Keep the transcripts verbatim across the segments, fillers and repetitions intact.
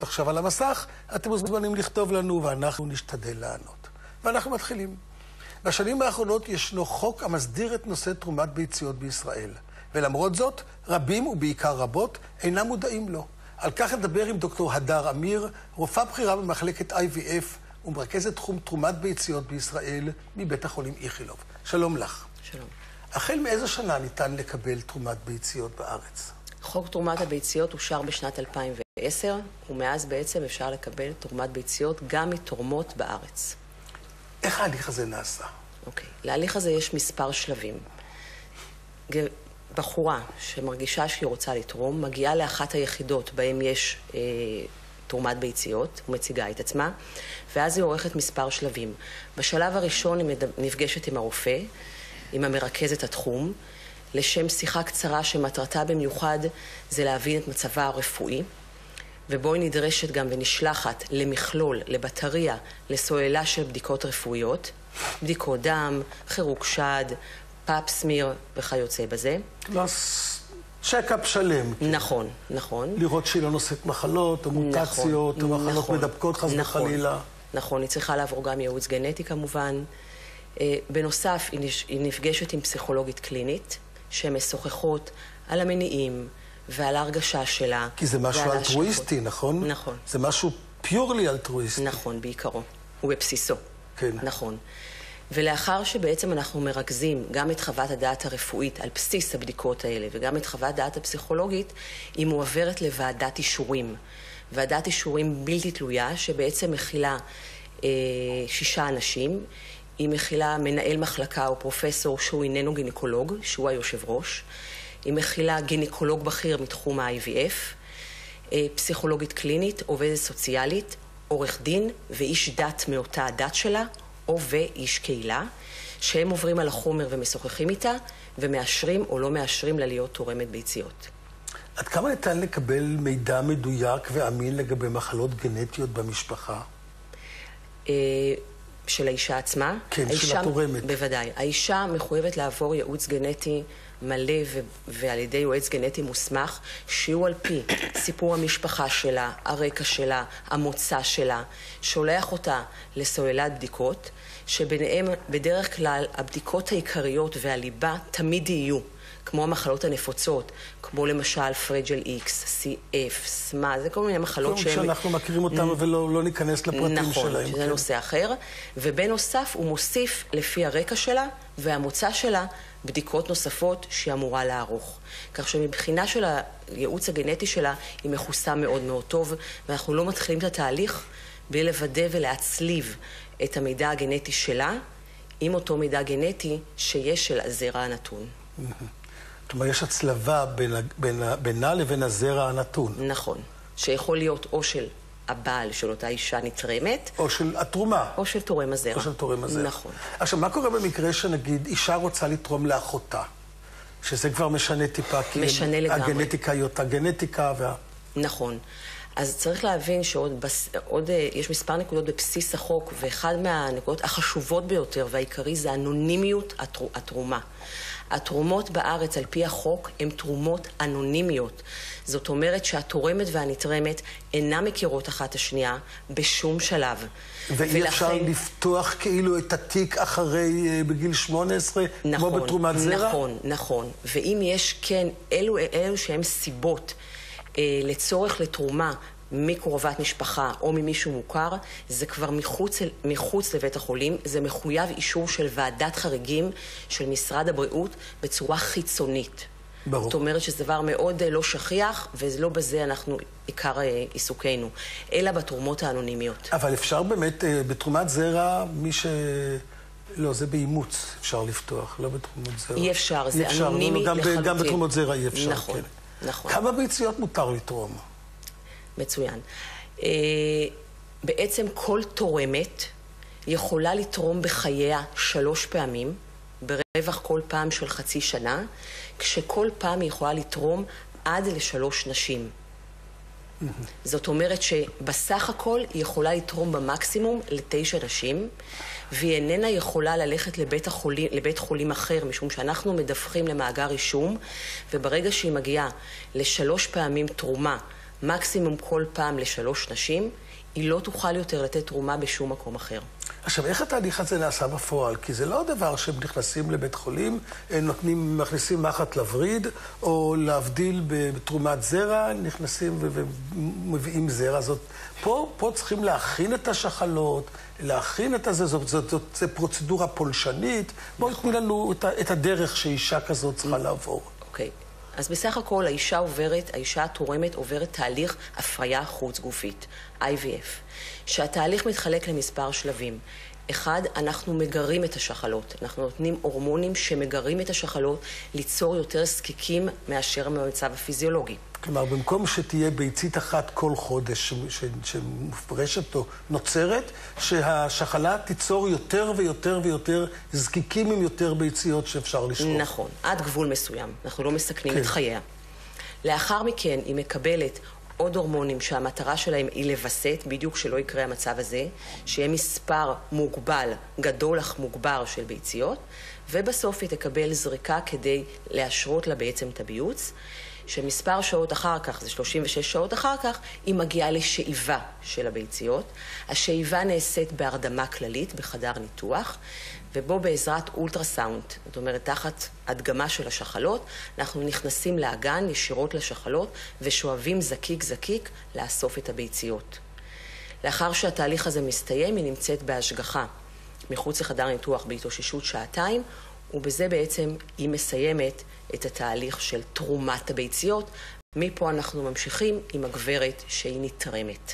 עכשיו על המסך, אתם מוזמנים לכתוב לנו ואנחנו נשתדל לענות. ואנחנו מתחילים. בשנים האחרונות ישנו חוק המסדיר את נושא תרומת ביציות בישראל. ולמרות זאת, רבים ובעיקר רבות אינם מודעים לו. על כך נדבר עם דוקטור הדר אמיר, רופאה בכירה במחלקת איי וי אף ומרכזת תחום תרומת ביציות בישראל מבית החולים איכילוב. שלום לך. שלום. החל מאיזו שנה ניתן לקבל תרומת ביציות בארץ? חוק תרומת הביציות אושר בשנת אלפיים ועשר, ומאז בעצם אפשר לקבל תרומת ביציות גם מתורמות בארץ. איך ההליך הזה נעשה? אוקיי. להליך הזה יש מספר שלבים. בחורה שמרגישה שהיא רוצה לתרום, מגיעה לאחת היחידות בהם יש אה, תרומת ביציות, ומציגה את עצמה, ואז היא עורכת מספר שלבים. בשלב הראשון היא נפגשת עם הרופא, עם המרכזת התחום, לשם שיחה קצרה שמטרתה במיוחד זה להבין את מצבה הרפואי, ובו היא נדרשת גם ונשלחת למכלול, לבטריה, לסוללה של בדיקות רפואיות, בדיקות דם, חירוק שד, פאפ סמיר וכיוצא בזה. צ'קאפ שלם. נכון, נכון. לראות שהיא לא נושאת מחלות, או מוטציות, או מחלות מדבקות חס וחלילה. נכון, היא צריכה לעבור גם ייעוץ גנטי כמובן. בנוסף, היא נפגשת עם פסיכולוגית קלינית, שמשוחחות על המניעים ועל ההרגשה שלה. כי זה משהו אלטרואיסטי, נכון? נכון. זה משהו פיורלי אלטרואיסטי. נכון, בעיקרו. ובבסיסו. כן. נכון. ולאחר שבעצם אנחנו מרכזים גם את חוות הדעת הרפואית על בסיס הבדיקות האלה, וגם את חוות הדעת הפסיכולוגית, היא מועברת לוועדת אישורים. ועדת אישורים בלתי תלויה, שבעצם מכילה אה, שישה אנשים. היא מכילה מנהל מחלקה או פרופסור שהוא איננו גינקולוג, שהוא היושב ראש. היא מכילה גינקולוג בכיר מתחום ה-איי וי אף, פסיכולוגית קלינית, עובדת סוציאלית, עורך דין ואיש דת מאותה הדת שלה, או ואיש קהילה, שהם עוברים על החומר ומשוחחים איתה, ומאשרים או לא מאשרים לה להיות תורמת ביציות. עד כמה ניתן לקבל מידע מדויק ואמין לגבי מחלות גנטיות במשפחה? של האישה עצמה? כן, האישה, של התורמת. בוודאי. האישה מחויבת לעבור ייעוץ גנטי מלא ו- ועל ידי יועץ גנטי מוסמך, שהוא על פי סיפור המשפחה שלה, הרקע שלה, המוצא שלה, שולח אותה לסוללת בדיקות, שביניהם בדרך כלל הבדיקות העיקריות והליבה תמיד יהיו, כמו המחלות הנפוצות, כמו למשל פרג'ל איקס, סי אף, סמה, זה כל מיני מחלות שהם... שאנחנו מכירים אותם נ... ולא לא ניכנס לפרטים נכון, שלהם. נכון, שזה כן. נושא אחר. ובנוסף הוא מוסיף לפי הרקע שלה והמוצא שלה בדיקות נוספות שהיא אמורה לערוך. כך שמבחינה של הייעוץ הגנטי שלה היא מכוסה מאוד מאוד טוב, ואנחנו לא מתחילים את התהליך בלי לוודא ולהצליב את המידע הגנטי שלה עם אותו מידע גנטי שיש של הזרע הנתון. זאת אומרת, יש הצלבה בין, בין, בינה לבין הזרע הנתון. נכון. שיכול להיות או של הבעל של אותה אישה נתרמת. או של התרומה. או של תורם הזרע. או של תורם הזרע. נכון. עכשיו, מה קורה במקרה שנגיד אישה רוצה לתרום לאחותה? שזה כבר משנה טיפה, כי משנה לגמרי. הגנטיקה היא אותה גנטיקה וה... נכון. אז צריך להבין שעוד בס... עוד, יש מספר נקודות בבסיס החוק, ואחד מהנקודות החשובות ביותר והעיקרי זה אנונימיות התר... התרומה. התרומות בארץ על פי החוק הן תרומות אנונימיות. זאת אומרת שהתורמת והנתרמת אינן מכירות אחת השנייה בשום שלב. ואי ולכן... אפשר לפתוח כאילו את התיק אחרי בגיל שמונה עשרה, נכון, כמו בתרומת זרע? נכון, נכון. ואם יש כן, אלו, אלו שהן סיבות אה, לצורך לתרומה מקרובת משפחה או ממישהו מוכר, זה כבר מחוץ, מחוץ לבית החולים, זה מחויב אישור של ועדת חריגים של משרד הבריאות בצורה חיצונית. ברור. זאת אומרת שזה דבר מאוד לא שכיח, ולא בזה אנחנו עיקר עיסוקנו, אלא בתרומות האנונימיות. אבל אפשר באמת, בתרומת זרע, מי ש... לא, זה באימוץ אפשר לפתוח, לא בתרומות זרע. אי אפשר, זה אפשר, אנונימי לא, גם לחלוטין. גם בתרומות זרע אי אפשר, נכון, כן. נכון. כמה ביציות מותר לתרום? מצוין. בעצם כל תורמת יכולה לתרום בחייה שלוש פעמים, ברווח כל פעם של חצי שנה, כשכל פעם היא יכולה לתרום עד לשלוש נשים. זאת אומרת שבסך הכל היא יכולה לתרום במקסימום לתשע נשים, והיא איננה יכולה ללכת לבית, החולים, לבית חולים אחר, משום שאנחנו מדווחים למאגר רישום, וברגע שהיא מגיעה לשלוש פעמים תרומה מקסימום כל פעם לשלוש נשים, היא לא תוכל יותר לתת תרומה בשום מקום אחר. עכשיו, איך התהליך הזה נעשה בפועל? כי זה לא דבר שהם נכנסים לבית חולים, נותנים, מכניסים מחט לווריד, או להבדיל בתרומת זרע, נכנסים ומביאים זרע. זאת, פה, פה צריכים להכין את השחלות, להכין את הזה, זאת, זאת, זאת, זאת פרוצדורה פולשנית. בואו תני לנו את, את הדרך שאישה כזאת צריכה לעבור. אוקיי. אז בסך הכל האישה עוברת, האישה התורמת עוברת תהליך הפריה חוץ גופית, איי וי אף, שהתהליך מתחלק למספר שלבים. אחד, אנחנו מגרים את השחלות. אנחנו נותנים הורמונים שמגרים את השחלות ליצור יותר זקיקים מאשר במצב הפיזיולוגי. כלומר, במקום שתהיה ביצית אחת כל חודש שמופרשת או נוצרת, שהשחלה תיצור יותר ויותר ויותר זקיקים עם יותר ביציות שאפשר לשרוף. נכון, עד גבול מסוים. אנחנו לא מסכנים את חייה. לאחר מכן היא מקבלת עוד הורמונים שהמטרה שלהם היא לבסט, בדיוק שלא יקרה המצב הזה, שיהיה מספר מוגבל, גדול אך מוגבר של ביציות, ובסוף היא תקבל זריקה כדי להשרות לה בעצם את הביוץ. שמספר שעות אחר כך, זה שלושים ושש שעות אחר כך, היא מגיעה לשאיבה של הביציות. השאיבה נעשית בהרדמה כללית, בחדר ניתוח, ובו בעזרת אולטרסאונד, זאת אומרת, תחת הדגמה של השחלות, אנחנו נכנסים לאגן ישירות לשחלות, ושואבים זקיק זקיק לאסוף את הביציות. לאחר שהתהליך הזה מסתיים, היא נמצאת בהשגחה מחוץ לחדר ניתוח בהתאוששות שעתיים, ובזה בעצם היא מסיימת את התהליך של תרומת הביציות. מפה אנחנו ממשיכים עם הגברת שהיא נתרמת.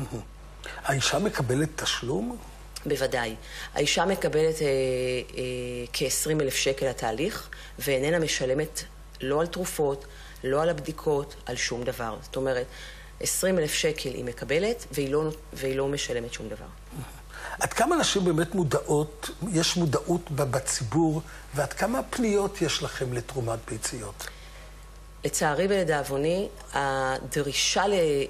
האישה מקבלת תשלום? בוודאי. האישה מקבלת אה, אה, כ-עשרים אלף שקל לתהליך, ואיננה משלמת לא על תרופות, לא על הבדיקות, על שום דבר. זאת אומרת, עשרים אלף שקל היא מקבלת, והיא לא, והיא לא משלמת שום דבר. עד כמה נשים באמת מודעות, יש מודעות בציבור, ועד כמה פניות יש לכם לתרומת ביציות? לצערי ולדאבוני, הדרישה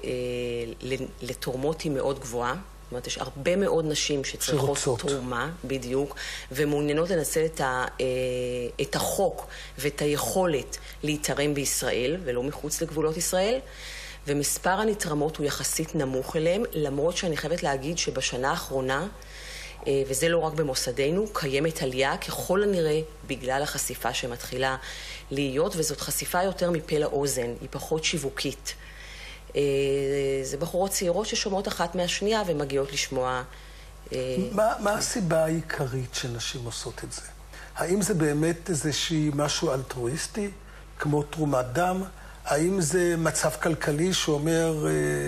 לתורמות היא מאוד גבוהה. זאת אומרת, יש הרבה מאוד נשים שצריכות שרוצות. תרומה, בדיוק, ומעוניינות לנצל את, ה, את החוק ואת היכולת להתרם בישראל, ולא מחוץ לגבולות ישראל. ומספר הנתרמות הוא יחסית נמוך אליהם, למרות שאני חייבת להגיד שבשנה האחרונה, וזה לא רק במוסדנו, קיימת עלייה ככל הנראה בגלל החשיפה שמתחילה להיות, וזאת חשיפה יותר מפה לאוזן, היא פחות שיווקית. זה בחורות צעירות ששומעות אחת מהשנייה ומגיעות לשמוע... מה, מה הסיבה העיקרית שנשים עושות את זה? האם זה באמת איזושהי משהו אלטרואיסטי, כמו תרומת דם? האם זה מצב כלכלי שאומר, אה,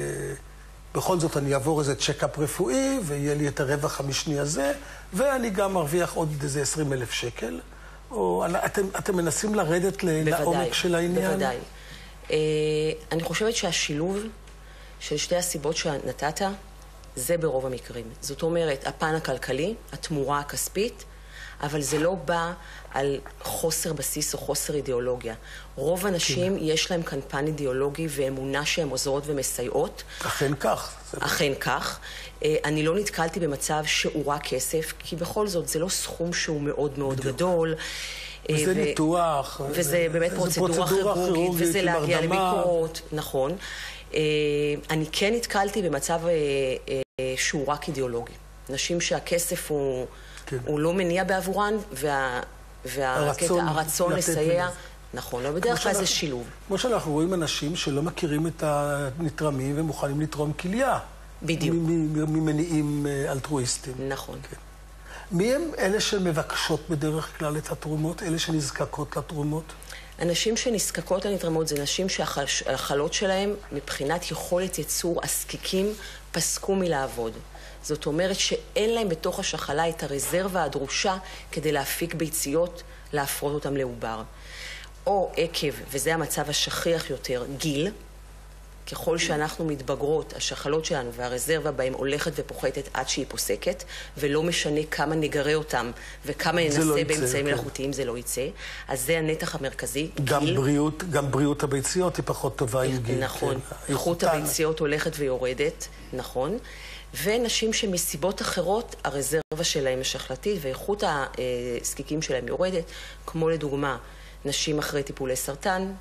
בכל זאת אני אעבור איזה צ'קאפ רפואי, ויהיה לי את הרווח המשני הזה, ואני גם מרוויח עוד איזה עשרים אלף שקל? או אתם, אתם מנסים לרדת לעומק של העניין? בוודאי. אה, אני חושבת שהשילוב של שתי הסיבות שנתת, זה ברוב המקרים. זאת אומרת, הפן הכלכלי, התמורה הכספית, אבל זה לא בא על חוסר בסיס או חוסר אידיאולוגיה. רוב האנשים יש להם כאן פן אידיאולוגי ואמונה שהן עוזרות ומסייעות. אכן כך. אכן כך. אני לא נתקלתי במצב שהוא רק כסף, כי בכל זאת זה לא סכום שהוא מאוד מאוד גדול. וזה ניתוח. וזה באמת פרוצדורה כירורגית, וזה להגיע לביקורות, נכון. אני כן נתקלתי במצב שהוא רק אידיאולוגי. נשים שהכסף הוא... כן. הוא לא מניע בעבורן, וה... והרצון לסייע, נכון, לא בדרך כלל זה שילוב. כמו שאנחנו רואים אנשים שלא מכירים את הנתרמים ומוכנים לתרום כליה. בדיוק. ממניעים אלטרואיסטיים. נכון. כן. מי הם אלה שמבקשות בדרך כלל את התרומות, אלה שנזקקות לתרומות? אנשים שנזקקות לנתרמות זה נשים שהחלות שלהם מבחינת יכולת יצור עסקיקים פסקו מלעבוד. זאת אומרת שאין להם בתוך השחלה את הרזרבה הדרושה כדי להפיק ביציות, להפרות אותם לעובר. או עקב, וזה המצב השכיח יותר, גיל, ככל שאנחנו מתבגרות, השחלות שלנו והרזרבה בהם הולכת ופוחתת עד שהיא פוסקת, ולא משנה כמה נגרה אותם וכמה ננסה לא באמצעים מלאכותיים, זה לא יצא. אז זה הנתח המרכזי, גם גיל. בריאות, גם בריאות הביציות היא פחות טובה עם גיל. נכון, כן. איכות הביציות הולכת ויורדת, נכון. ונשים שמסיבות אחרות, הרזרבה שלהם השחלתית ואיכות הזקיקים שלהם יורדת, כמו לדוגמה, נשים אחרי טיפולי סרטן,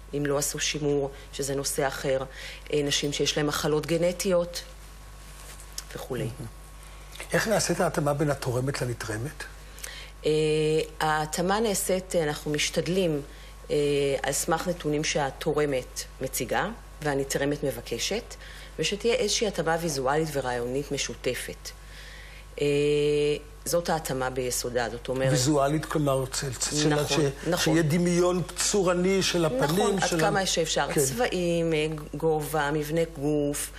אם לא עשו שימור, שזה נושא אחר, נשים שיש להן מחלות גנטיות וכולי. איך נעשית ההתאמה בין התורמת לנתרמת? ההתאמה נעשית, אנחנו משתדלים על סמך נתונים שהתורמת מציגה והנתרמת מבקשת, ושתהיה איזושהי התאמה ויזואלית ורעיונית משותפת. זאת ההתאמה ביסודה, זאת אומרת... ויזואלית, כלומר, שיהיה דמיון צורני של הפנים. נכון, עד כמה שאפשר. צבעים, גובה, מבנה גוף,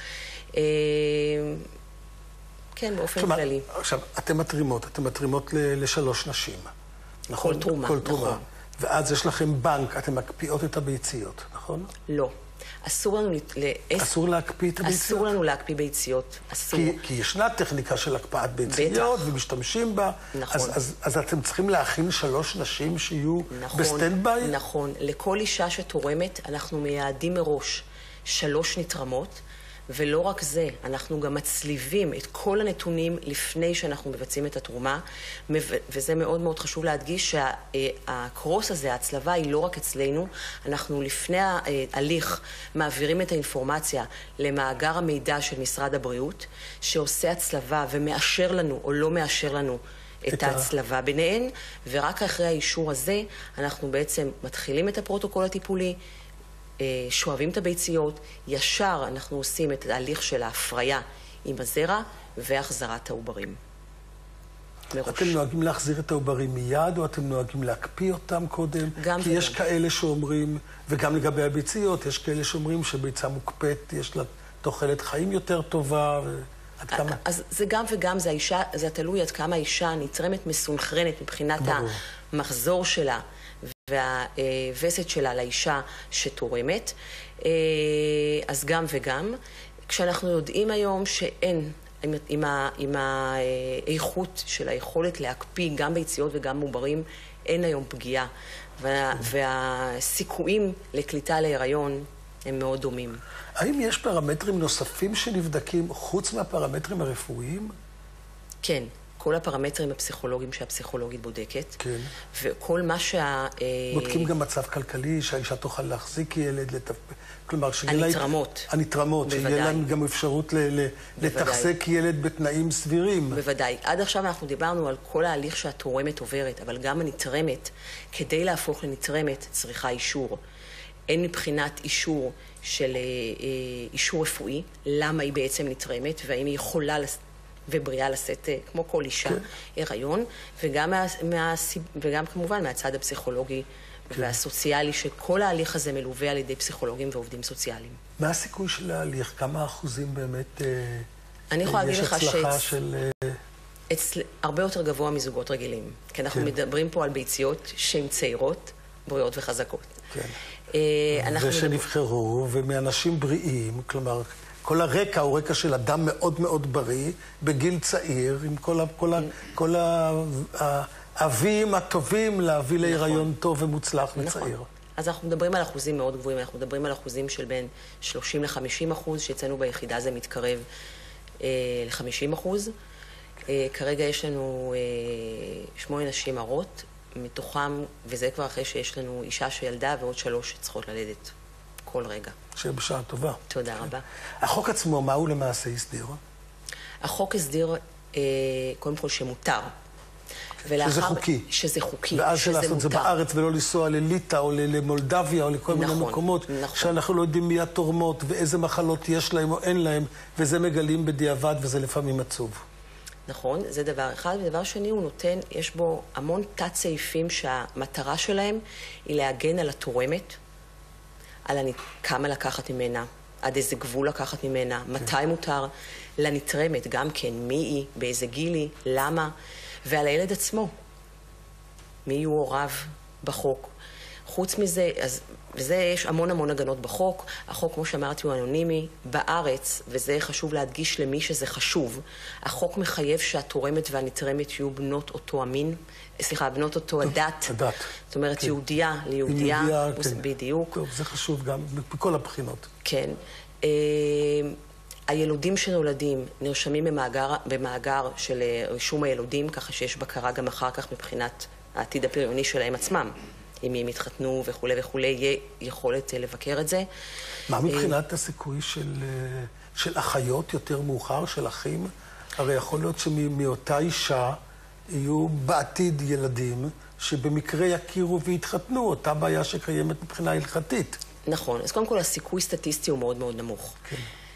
כן, באופן כללי. עכשיו, אתן מתרימות, אתן מתרימות לשלוש נשים. כל תרומה, כל תרומה. ואז יש לכם בנק, אתן מקפיאות את הביציות, נכון? לא. אסור לנו... אסור להקפיא את הביציות? אסור לנו להקפיא ביציות, אסור. כי ישנה טכניקה של הקפאת ביציות, ומשתמשים בה. נכון. אז אתם צריכים להכין שלוש נשים שיהיו בסטנד-ביי? נכון. לכל אישה שתורמת, אנחנו מייעדים מראש שלוש נתרמות, ולא רק זה, אנחנו גם מצליבים את כל הנתונים לפני שאנחנו מבצעים את התרומה, וזה מאוד מאוד חשוב להדגיש שהקרוס הזה, ההצלבה היא לא רק אצלנו, אנחנו לפני ההליך מעבירים את האינפורמציה למאגר המידע של משרד הבריאות, שעושה הצלבה ומאשר לנו או לא מאשר לנו את, את ההצלבה ביניהן, ורק אחרי האישור הזה אנחנו בעצם מתחילים את הפרוטוקול הטיפולי, שואבים את הביציות, ישר אנחנו עושים את ההליך של ההפריה עם הזרע והחזרת העוברים. מראש. אתם נוהגים להחזיר את העוברים מיד, או אתם נוהגים להקפיא אותם קודם? גם כי וגם. יש כאלה שאומרים, וגם לגבי הביציות, יש כאלה שאומרים שביצה מוקפאת, יש לה תוחלת חיים יותר טובה, ועד כמה... אז זה גם וגם, זה, האישה, זה תלוי עד כמה האישה נתרמת מסונכרנת מבחינת ברור. המחזור שלה. והווסת שלה לאישה שתורמת, אז גם וגם. כשאנחנו יודעים היום שאין, עם, עם, ה, עם האיכות של היכולת להקפיא גם ביציות וגם עוברים, אין היום פגיעה. וה, והסיכויים לקליטה להיריון הם מאוד דומים. האם יש פרמטרים נוספים שנבדקים חוץ מהפרמטרים הרפואיים? כן. כל הפרמטרים הפסיכולוגיים שהפסיכולוגית בודקת. כן. וכל מה שה... בודקים גם מצב כלכלי, שהאישה תוכל להחזיק ילד, לתפ... כלומר, שיהיה הנתרמות. לה... הנתרמות. בוודאי. שיהיה להם גם אפשרות ל... לתחזק ילד בתנאים סבירים. בוודאי. עד עכשיו אנחנו דיברנו על כל ההליך שהתורמת עוברת, אבל גם הנתרמת, כדי להפוך לנתרמת, צריכה אישור. אין מבחינת אישור של אישור רפואי, למה היא בעצם נתרמת, והאם היא יכולה... ובריאה לשאת, כמו כל אישה, כן. הריון, וגם, מה, מה, וגם כמובן מהצד הפסיכולוגי כן. והסוציאלי, שכל ההליך הזה מלווה על ידי פסיכולוגים ועובדים סוציאליים. מה הסיכוי של ההליך? כמה אחוזים באמת אני יכולה להגיד לך יש הצלחה של... אצל, הרבה יותר גבוה מזוגות רגילים. כי אנחנו כן. מדברים פה על ביציות שהן צעירות, בריאות וחזקות. כן. ושנבחרו, מדבר... ומאנשים בריאים, כלומר... כל הרקע הוא רקע של אדם מאוד מאוד בריא, בגיל צעיר, עם כל, ה, כל, ה, כל האבים הטובים להביא נכון. להיריון טוב ומוצלח נכון. וצעיר. אז אנחנו מדברים על אחוזים מאוד גבוהים, אנחנו מדברים על אחוזים של בין שלושים לחמישים אחוז, שאצלנו ביחידה זה מתקרב אה, ל-חמישים אחוז. אה, כרגע יש לנו אה, שמונה נשים הרות, מתוכם, וזה כבר אחרי שיש לנו אישה שילדה ועוד שלוש שצריכות ללדת. כל רגע. שיהיה בשעה טובה. תודה רבה. החוק עצמו, מה הוא למעשה הסדיר? החוק הסדיר, אה, קודם כל, שמותר. שזה חוקי. שזה חוקי, ואז שלעשות את זה בארץ ולא לנסוע לליטא או למולדביה או לכל מיני מקומות, שאנחנו לא יודעים מי התורמות ואיזה מחלות יש להם או אין להם, וזה מגלים בדיעבד וזה לפעמים עצוב. נכון, זה דבר אחד. ודבר שני, הוא נותן, יש בו המון תת סעיפים שהמטרה שלהם היא להגן על התורמת, על אני, כמה לקחת ממנה, עד איזה גבול לקחת ממנה, כן. מתי מותר, לנתרמת גם כן, מי היא, באיזה גיל היא, למה, ועל הילד עצמו. מי יהיו הוריו בחוק. חוץ מזה, אז, וזה יש המון המון הגנות בחוק. החוק, כמו שאמרתי, הוא אנונימי. בארץ, וזה חשוב להדגיש למי שזה חשוב, החוק מחייב שהתורמת והנתרמת יהיו בנות אותו המין, סליחה, בנות אותו הדת. הדת. זאת אומרת, כן. יהודייה ליהודייה. יהודייה, כן. בדיוק. טוב, זה חשוב גם בכל הבחינות. כן. אה, הילודים שנולדים נרשמים במאגר, במאגר של רישום הילודים, ככה שיש בקרה גם אחר כך מבחינת העתיד הפריוני שלהם עצמם. עם מי הם התחתנו וכו' וכו', יהיה יכולת לבקר את זה. מה מבחינת הסיכוי של, של אחיות יותר מאוחר, של אחים? הרי יכול להיות שמאותה אישה יהיו בעתיד ילדים שבמקרה יכירו והתחתנו, אותה בעיה שקיימת מבחינה הלכתית. נכון. אז קודם כל הסיכוי סטטיסטי הוא מאוד מאוד נמוך. כן.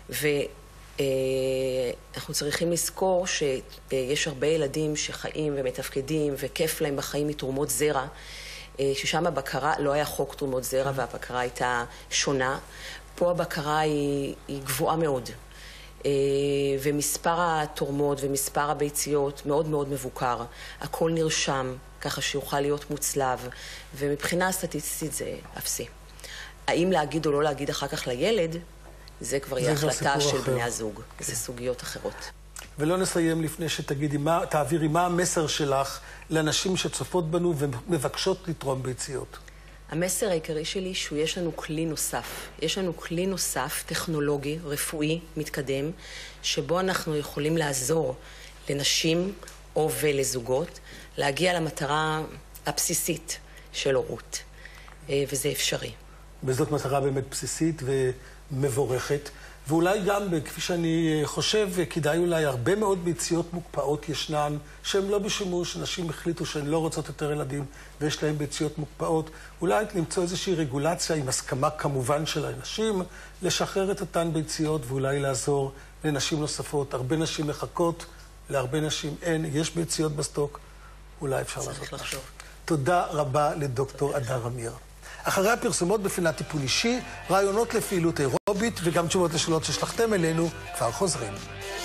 ואנחנו צריכים לזכור שיש הרבה ילדים שחיים ומתפקדים וכיף להם בחיים מתרומות זרע, ששם הבקרה, לא היה חוק תרומות זרע והבקרה הייתה שונה. פה הבקרה היא, היא גבוהה מאוד. ומספר התורמות ומספר הביציות מאוד מאוד מבוקר. הכל נרשם, ככה שיוכל להיות מוצלב, ומבחינה סטטיסטית זה אפסי. האם להגיד או לא להגיד אחר כך לילד, זה כבר יהיה החלטה של בני הזוג. זה סוגיות אחרות. ולא נסיים לפני שתגידי, תעבירי מה המסר שלך לאנשים שצופות בנו ומבקשות לתרום ביציות. המסר העיקרי שלי שהוא יש לנו כלי נוסף. יש לנו כלי נוסף, טכנולוגי, רפואי, מתקדם, שבו אנחנו יכולים לעזור לנשים או ולזוגות להגיע למטרה הבסיסית של הורות. וזה אפשרי. וזאת מטרה באמת בסיסית ומבורכת. ואולי גם, כפי שאני חושב, כדאי אולי הרבה מאוד ביציות מוקפאות ישנן, שהן לא בשימוש, נשים החליטו שהן לא רוצות יותר ילדים, ויש להן ביציות מוקפאות. אולי למצוא איזושהי רגולציה עם הסכמה כמובן של האנשים, לשחרר את אותן ביציות ואולי לעזור לנשים נוספות. הרבה נשים מחכות, להרבה נשים אין, יש ביציות בסטוק, אולי אפשר לעשות משהו. תודה רבה לדוקטור הדר אמיר. אחרי הפרסומות בפינת טיפול אישי, רעיונות לפעילות אירובית וגם תשובות לשאלות ששלחתם אלינו כבר חוזרים.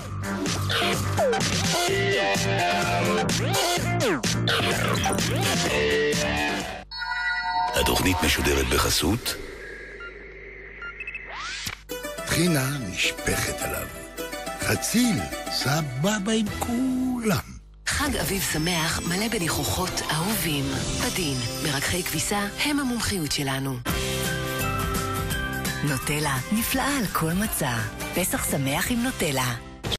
התוכנית משודרת בחסות טחינה נשפכת עליו. חציל, סבבה עם כולם. חג אביב שמח מלא בניחוחות אהובים. בדין, מרככי כביסה הם המומחיות שלנו. נוטלה, נפלאה על כל מצע. פסח שמח עם נוטלה.